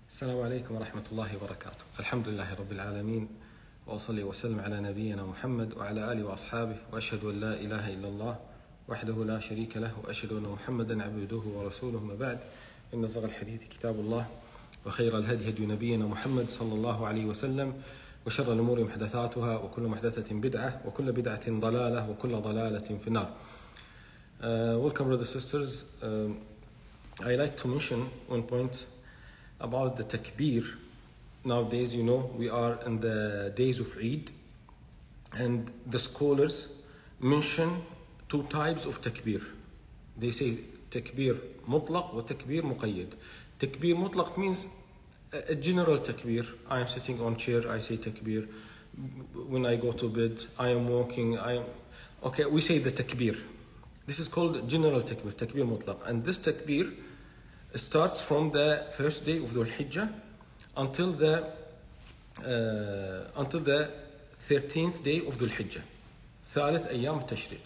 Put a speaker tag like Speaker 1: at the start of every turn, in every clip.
Speaker 1: السلام عليكم ورحمة الله وبركاته. الحمد لله رب العالمين، وأصلي وسلم على نبينا محمد وعلى آله وأصحابه، وأشهد أن لا إله إلا الله وحده لا شريك له، وأشهد أن محمدا عبده ورسوله. ما بعد، إن أصدق الحديث كتاب الله، وخير الهدي هدي نبينا محمد صلى الله عليه وسلم، وشر الأمور محدثاتها، وكل محدثة بدعة، وكل بدعة ضلالة، وكل ضلالة في النار. Welcome, brothers and sisters. I like to mention one point about the takbir. Nowadays, you know, we are in the days of Eid, and the scholars mention two types of takbir. They say takbir mutlaq wa takbir muqayyad. Takbir mutlaq means a general takbir. I am sitting on chair, I say takbir. When I go to bed, I am walking, okay, we say the takbir. This is called general takbir, takbir mutlaq. And this takbir starts from the first day of Dhul Hijjah until the 13th day of Dhul Hijjah. ثالث أيام التشريق.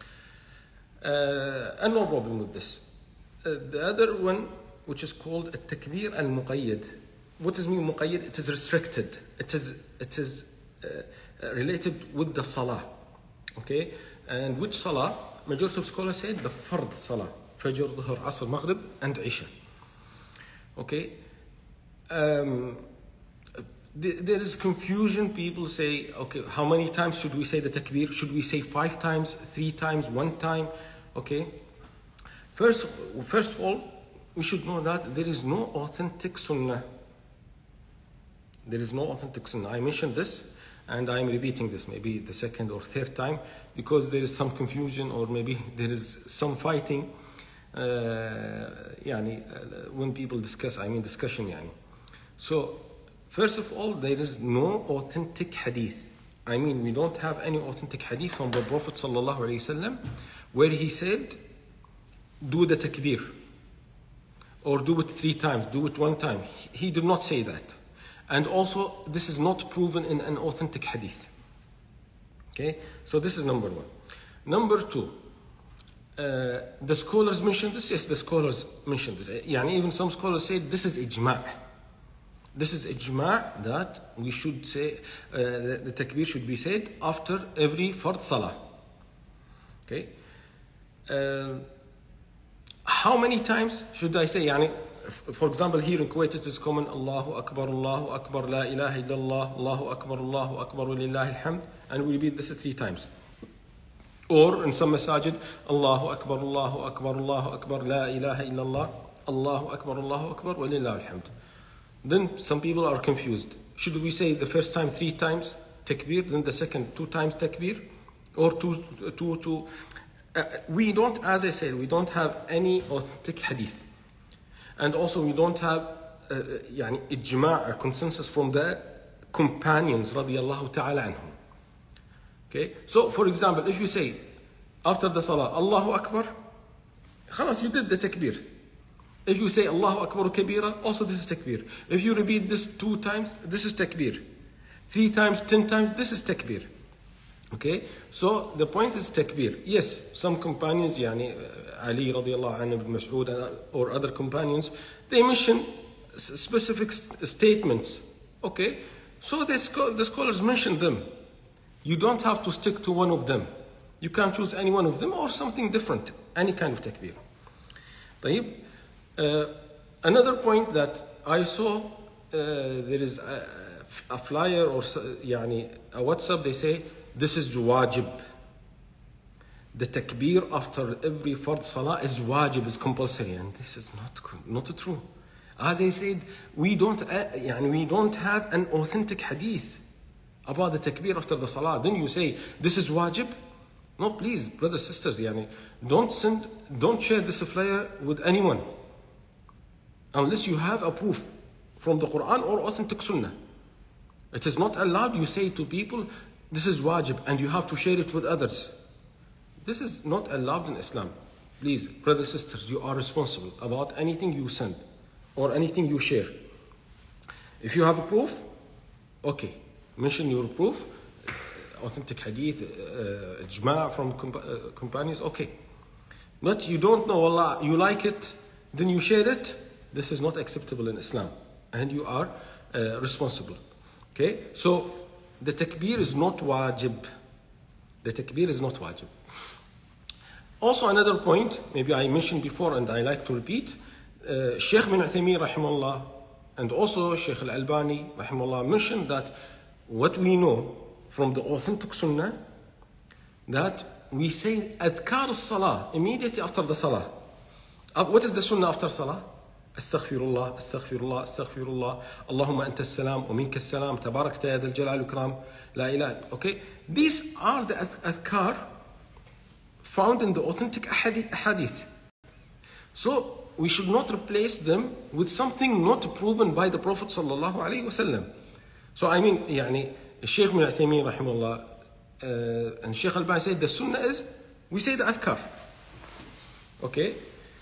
Speaker 1: And no problem with this. The other one, which is called التكبير المقيد. What does mean مقيد? It is restricted. It is related with the salah. Okay? And which salah? Majority of scholars said the fard salah. Fajr, Dhuhr, Asr, Maghrib, and Isha. Okay? There is confusion. People say, okay, how many times should we say the takbir? Should we say 5 times, 3 times, 1 time? Okay? First of all, we should know that there is no authentic sunnah. There is no authentic sunnah. I mentioned this, and I am repeating this maybe the second or third time, because there is some confusion, or maybe there is some fighting. When people discuss, discussion. So, first of all, there is no authentic hadith. We don't have any authentic hadith from the Prophet ﷺ where he said, do the takbir, or do it 3 times, do it 1 time. He did not say that. And also, this is not proven in an authentic hadith. Okay, so this is number 1. Number 2, the scholars mentioned this. Yes, the scholars mentioned this. Even some scholars say this is ijma'. This is ijma' that we should say the takbir should be said after every fard salah. Okay. How many times should I say? For example, here in Kuwait it is common Allahu Akbar, La ilaha illallah, Allahu Akbar, wa lillahi alhamd, and we repeat this 3 times. Or in some masajid, Allahu Akbar, La ilaha illallah, Allahu Akbar, wa lillahi alhamd. Then some people are confused. Should we say the first time 3 times takbir, then the second 2 times takbir, or two? We don't, as I said, we don't have any authentic hadith. And also we don't have ijma', a consensus from the companions radiyallahu ta'ala anhum. Okay? So for example, if you say after the salah, Allahu Akbar, khalas, you did the takbir. If you say Allahu Akbar kabira, also this is takbir. If you repeat this 2 times, this is takbir. 3 times, 10 times, this is takbir. Okay, so the point is takbir. Yes, some companions, Ali radiallahu anhu, Ibn Mas'ud, or other companions, they mention specific statements. Okay, so the scholars mention them. You don't have to stick to one of them. You can choose any one of them or something different, any kind of takbir. Another point that I saw, there is a flyer or a WhatsApp, they say, this is wajib. The takbir after every fard salah is wajib, is compulsory, and this is not true. As I said, we don't have an authentic hadith about the takbir after the salah. Then you say this is wajib. No, please, brothers, sisters, don't share this flyer with anyone unless you have a proof from the Quran or authentic sunnah. It is not allowed. You say to people, this is wajib, and you have to share it with others. This is not allowed in Islam. Please, brothers, sisters, you are responsible about anything you send or anything you share. If you have a proof, okay, mention your proof, authentic hadith, ijma' from companions, okay. But you don't know Allah, you like it, then you share it. This is not acceptable in Islam. and you are responsible. Okay, so the takbir is not wajib. The takbir is not wajib. Also another point, maybe I mentioned before and I like to repeat, Sheikh bin Uthaymeen rahimahullah and also Sheikh al-Albani rahimahullah mentioned that what we know from the authentic sunnah, that we say adhkar as-salah immediately after the salah. What is the sunnah after salah? Astaghfirullah, astaghfirullah, astaghfirullah, Allahumma anta as-salam wa minka as-salam, tabarakta ya dhal jalal wal ikram, la ilaha. Okay, these are the adhkar found in the authentic hadith. So we should not replace them with something not proven by the Prophet sallallahu alaihi wasallam. So I mean, يعني Sheikh bin Uthaymeen rahimahullah and Sheikh al-Albani said the sunnah is we say the adhkar. Okay.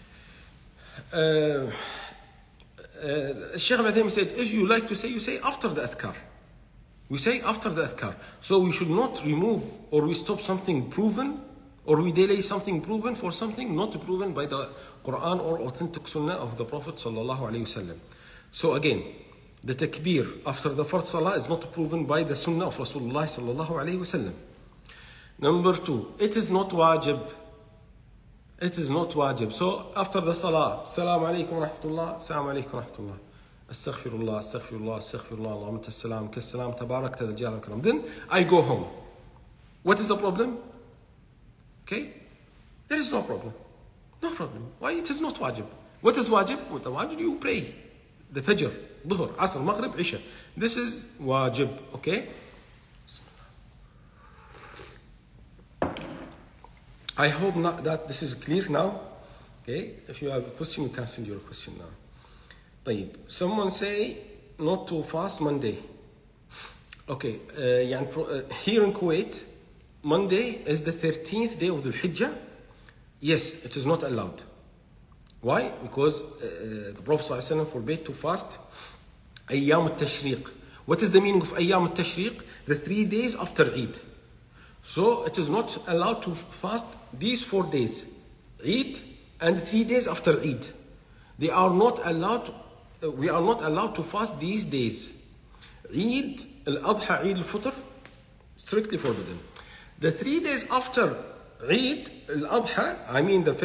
Speaker 1: Sheikh al-Uthaymeen said if you like to say, you say after the adhkar. We say after the adhkar. So we should not remove or we stop something proven or we delay something proven for something not proven by the Quran or authentic sunnah of the Prophet sallallahu alaihi wasallam. So again, the takbir after the first salah is not proven by the sunnah of Rasulullah sallallahu alaihi wasallam. Number two, it is not wajib. It is not wajib. So after the salah, assalamu alaikum wa rahmatullah, assalamu alaikum wa rahmatullah, astaghfirullah, astaghfirullah, astaghfirullah, Allahumma anta as-salam, kas-salam, tabarakta dhal jalali wal ikram. Then I go home. What is the problem? Okay, there is no problem. No problem. Why? It is not wajib. What is wajib? What the wajib? You pray the Fajr, Dhuhr, Asr, Maghrib, Isha. This is wajib. Okay. I hope not that this is clear now. Okay. If you have a question, you can send your question now. طيب. Someone say not to fast Monday. Okay. Here in Kuwait, Monday is the 13th day of the Hijjah. Yes, it is not allowed. Why? Because the Prophet ﷺ forbade to fast Ayyam al-Tashriq. What is the meaning of Ayyam al-Tashriq? The 3 days after Eid. So it is not allowed to fast these 4 days, Eid and 3 days after Eid. They are not allowed. We are not allowed to fast these days. Eid al-Adha, Eid al-Fitr, strictly forbidden. The 3 days after Eid al-Adha, I mean the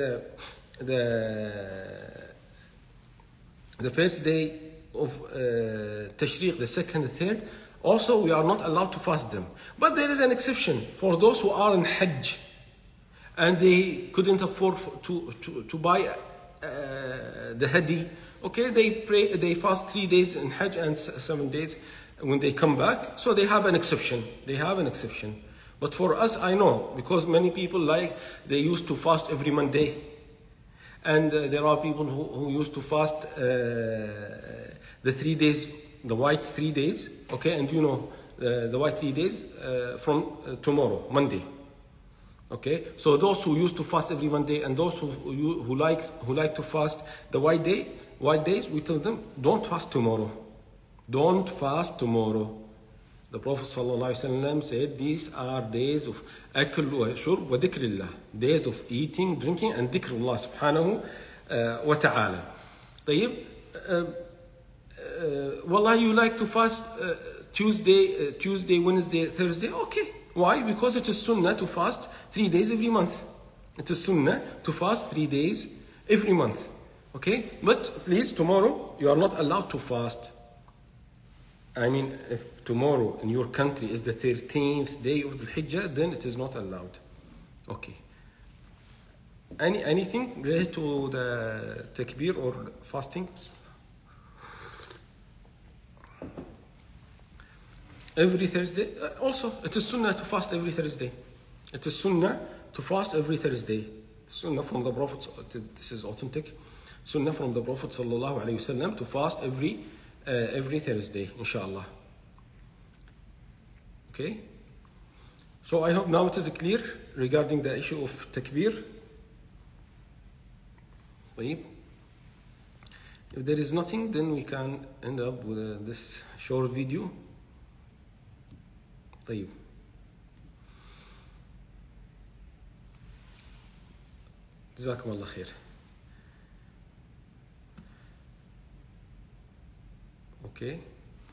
Speaker 1: first day of Tashriq, the second, the third, also we are not allowed to fast them. But there is an exception for those who are in Hajj and they couldn't afford to buy the hadi. Okay, they fast 3 days in Hajj and 7 days when they come back. So they have an exception. They have an exception. But for us, I know, because many people they used to fast every Monday. And there are people who used to fast the 3 days, the white 3 days, okay? And you know, the white 3 days from tomorrow, Monday, okay? So those who used to fast every Monday and those who like to fast the white days, we tell them, don't fast tomorrow. Don't fast tomorrow. The Prophet ﷺ said these are days of akl wa shurb wa dhikrillah, days of eating, drinking, and dhikrullah subhanahu wa ta'ala. طيب, wallah, you like to fast Tuesday, Wednesday, Thursday? Okay. Why? Because it is sunnah to fast 3 days every month. It is sunnah to fast 3 days every month. Okay? But please, tomorrow, you are not allowed to fast. I mean, if tomorrow in your country is the 13th day of the Hijjah, then it is not allowed. Okay. Anything related to the takbir or fasting? Every Thursday? Also, it is sunnah to fast every Thursday. It is sunnah to fast every Thursday. Sunnah from the Prophet, this is authentic. Sunnah from the Prophet sallallahu alaihi wasallam to fast every Thursday, inshallah. Okay? So I hope now it is clear regarding the issue of takbir. If there is nothing, then we can end up with this short video. طيب. جزاكم الله خير. Okay.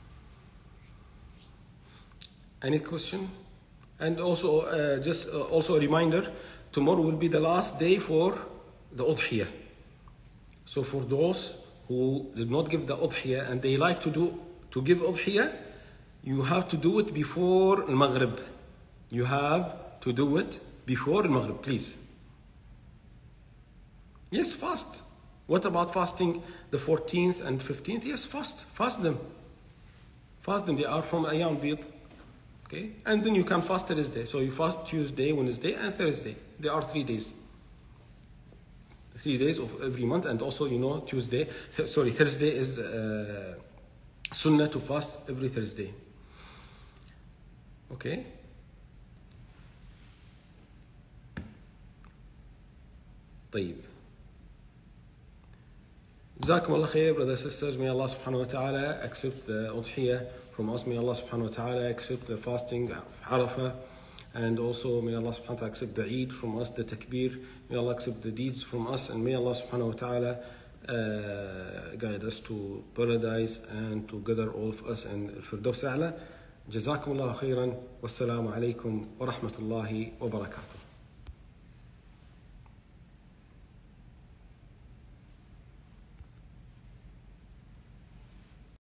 Speaker 1: Any question? And also, just also a reminder, tomorrow will be the last day for the Udhiyah. So for those who did not give the Udhiyah and they like to give Udhiyah, you have to do it before Maghrib. You have to do it before Maghrib, please. Yes, fast. What about fasting the 14th and 15th? Yes, fast them. Fast them, they are from Ayyam Bid. Okay, and then you can fast Thursday. So you fast Tuesday, Wednesday, and Thursday. There are 3 days. 3 days of every month, and also, you know, Thursday is Sunnah to fast every Thursday. Okay. طيب. جزاكم الله خير, brothers and sisters. May Allah subhanahu wa ta'ala accept the udhiyah from us. May Allah subhanahu wa ta'ala accept the fasting of Arafah. And also may Allah subhanahu wa ta'ala accept the Eid from us, the takbir. May Allah accept the deeds from us. And may Allah subhanahu wa ta'ala guide us to paradise and to gather all of us in Firdaus A'la. جزاكم الله خيرا والسلام عليكم ورحمة الله وبركاته.